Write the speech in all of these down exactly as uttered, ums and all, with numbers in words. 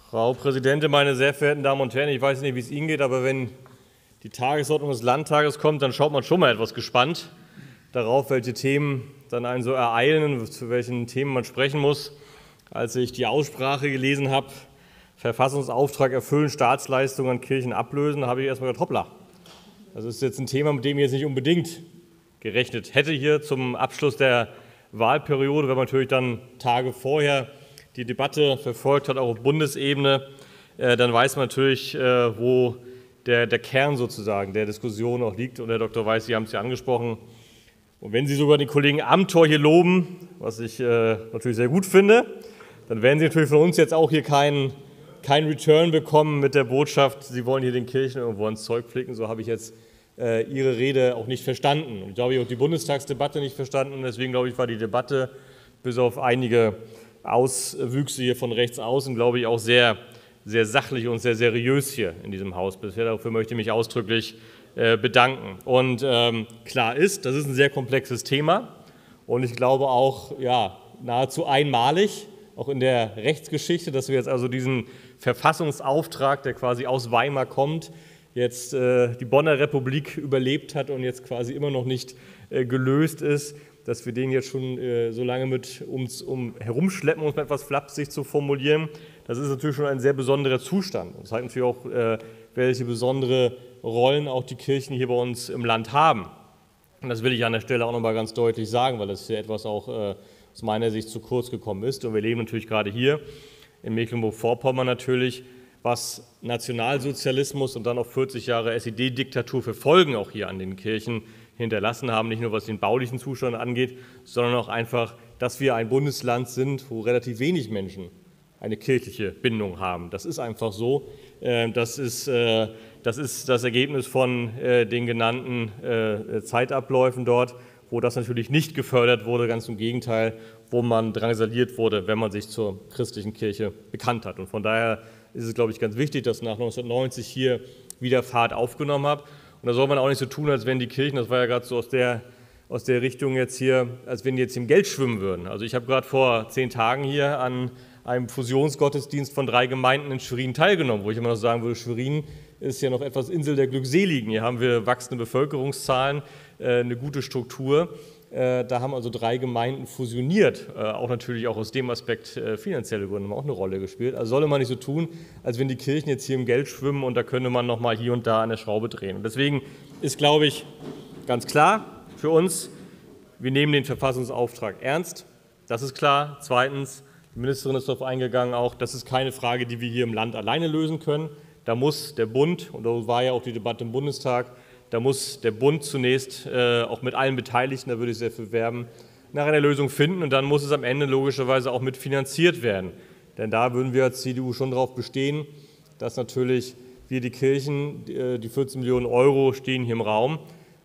Frau Präsidentin, meine sehr verehrten Damen und Herren! Ich weiß nicht, wie es Ihnen geht, aber wenn die Tagesordnung des Landtages kommt, dann schaut man schon mal etwas gespannt darauf, welche Themen dann einen so ereilen und zu welchen Themen man sprechen muss. Als ich die Aussprache gelesen habe, Verfassungsauftrag erfüllen, Staatsleistungen an Kirchen ablösen, habe ich erst mal gedacht, hoppla, das ist jetzt ein Thema, mit dem ich jetzt nicht unbedingt gerechnet hätte hier zum Abschluss der Wahlperiode, wenn man natürlich dann Tage vorher die Debatte verfolgt hat, auch auf Bundesebene, dann weiß man natürlich, wo der, der Kern sozusagen der Diskussion auch liegt. Und Herr Doktor Weiß, Sie haben es ja angesprochen. Und wenn Sie sogar den Kollegen Amthor hier loben, was ich äh, natürlich sehr gut finde, dann werden Sie natürlich von uns jetzt auch hier keinen kein Return bekommen mit der Botschaft, Sie wollen hier den Kirchen irgendwo ins Zeug flicken. So habe ich jetzt äh, Ihre Rede auch nicht verstanden. Und ich glaube, ich habe auch die Bundestagsdebatte nicht verstanden. Und deswegen, glaube ich, war die Debatte bis auf einige Auswüchse hier von rechts außen, glaube ich, auch sehr, sehr sachlich und sehr seriös hier in diesem Haus bisher. Dafür möchte ich mich ausdrücklich äh, bedanken. Und ähm, klar ist, das ist ein sehr komplexes Thema und ich glaube auch ja, nahezu einmalig, auch in der Rechtsgeschichte, dass wir jetzt also diesen Verfassungsauftrag, der quasi aus Weimar kommt, jetzt äh, die Bonner Republik überlebt hat und jetzt quasi immer noch nicht äh, gelöst ist, dass wir den jetzt schon äh, so lange mit uns um herumschleppen, um es etwas flapsig zu formulieren. Das ist natürlich schon ein sehr besonderer Zustand. Und zeigt natürlich auch, äh, welche besondere Rollen auch die Kirchen hier bei uns im Land haben. Und das will ich an der Stelle auch noch mal ganz deutlich sagen, weil das hier etwas auch äh, aus meiner Sicht zu kurz gekommen ist. Und wir leben natürlich gerade hier in Mecklenburg-Vorpommern natürlich, was Nationalsozialismus und dann auch vierzig Jahre S E D-Diktatur für Folgen auch hier an den Kirchen hinterlassen haben, nicht nur was den baulichen Zustand angeht, sondern auch einfach, dass wir ein Bundesland sind, wo relativ wenig Menschen eine kirchliche Bindung haben. Das ist einfach so. Das ist das, ist das Ergebnis von den genannten Zeitabläufen dort, wo das natürlich nicht gefördert wurde, ganz im Gegenteil, wo man drangsaliert wurde, wenn man sich zur christlichen Kirche bekannt hat. Und von daher ist es, glaube ich, ganz wichtig, dass nach neunzehnhundertneunzig hier wieder Fahrt aufgenommen hat. Und da soll man auch nicht so tun, als wenn die Kirchen, das war ja gerade so aus der, aus der Richtung jetzt hier, als wenn die jetzt im Geld schwimmen würden. Also ich habe gerade vor zehn Tagen hier an einem Fusionsgottesdienst von drei Gemeinden in Schwerin teilgenommen, wo ich immer noch sagen würde, Schwerin ist ja noch etwas Insel der Glückseligen. Hier haben wir wachsende Bevölkerungszahlen, eine gute Struktur. Da haben also drei Gemeinden fusioniert, auch natürlich auch aus dem Aspekt finanzielle Gründe haben auch eine Rolle gespielt. Also solle man nicht so tun, als wenn die Kirchen jetzt hier im Geld schwimmen und da könnte man noch mal hier und da an der Schraube drehen. Und deswegen ist, glaube ich, ganz klar für uns, wir nehmen den Verfassungsauftrag ernst. Das ist klar. Zweitens, die Ministerin ist darauf eingegangen, auch das ist keine Frage, die wir hier im Land alleine lösen können. Da muss der Bund, und da war ja auch die Debatte im Bundestag, da muss der Bund zunächst äh, auch mit allen Beteiligten, da würde ich sehr für werben, nach einer Lösung finden. Und dann muss es am Ende logischerweise auch mitfinanziert werden. Denn da würden wir als C D U schon darauf bestehen, dass natürlich wir die Kirchen, die vierzehn Millionen Euro stehen hier im Raum,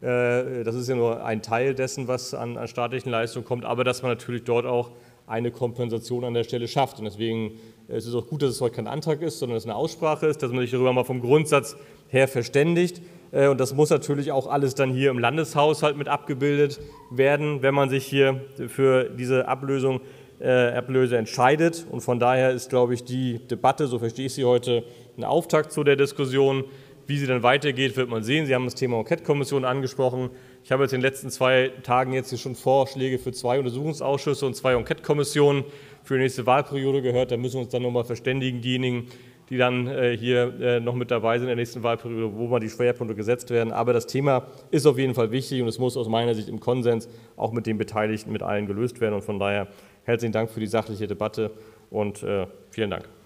äh, das ist ja nur ein Teil dessen, was an, an staatlichen Leistungen kommt, aber dass man natürlich dort auch eine Kompensation an der Stelle schafft. Und deswegen ist es auch gut, dass es heute kein Antrag ist, sondern es eine Aussprache ist, dass man sich darüber mal vom Grundsatz her verständigt. Und das muss natürlich auch alles dann hier im Landeshaushalt mit abgebildet werden, wenn man sich hier für diese Ablösung, äh, Ablöse entscheidet. Und von daher ist, glaube ich, die Debatte, so verstehe ich sie heute, ein Auftakt zu der Diskussion. Wie sie dann weitergeht, wird man sehen. Sie haben das Thema Enquete-Kommission angesprochen. Ich habe jetzt in den letzten zwei Tagen jetzt hier schon Vorschläge für zwei Untersuchungsausschüsse und zwei Enquete-Kommissionen für die nächste Wahlperiode gehört. Da müssen wir uns dann nochmal verständigen, diejenigen, die dann hier noch mit dabei sind in der nächsten Wahlperiode, wo mal die Schwerpunkte gesetzt werden. Aber das Thema ist auf jeden Fall wichtig und es muss aus meiner Sicht im Konsens auch mit den Beteiligten, mit allen gelöst werden. Und von daher herzlichen Dank für die sachliche Debatte und äh, vielen Dank.